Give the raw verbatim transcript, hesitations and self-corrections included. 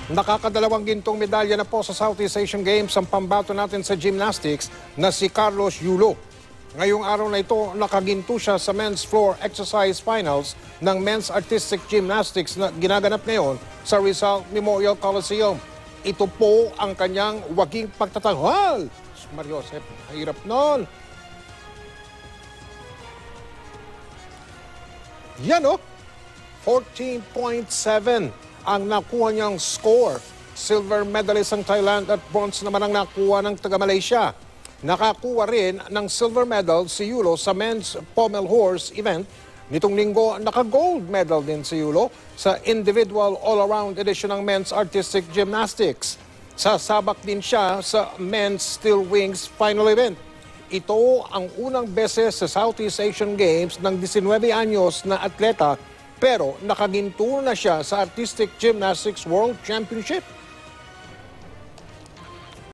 Nakaka-dalawang gintong medalya na po sa Southeast Asian Games ang pambato natin sa gymnastics na si Carlos Yulo. Ngayong araw na ito, nakaginto siya sa men's floor exercise finals ng men's artistic gymnastics na ginaganap ngayon sa Rizal Memorial Coliseum. Ito po ang kanyang waging pagtatanghal. Mario Josep, mahirap nun. Yan o, fourteen point seven ang nakuha niyang score. Silver medalist ang Thailand at bronze naman ang nakuha ng taga-Malaysia. Nakakuha rin ng silver medal si Yulo sa men's pommel horse event. Nitong linggo, naka-gold medal din si Yulo sa individual all-around edition ng men's artistic gymnastics. Sasabak din siya sa men's steel wings final event. Ito ang unang beses sa Southeast Asian Games ng nineteen anyos na atleta, pero nakaginto na siya sa Artistic Gymnastics World Championship.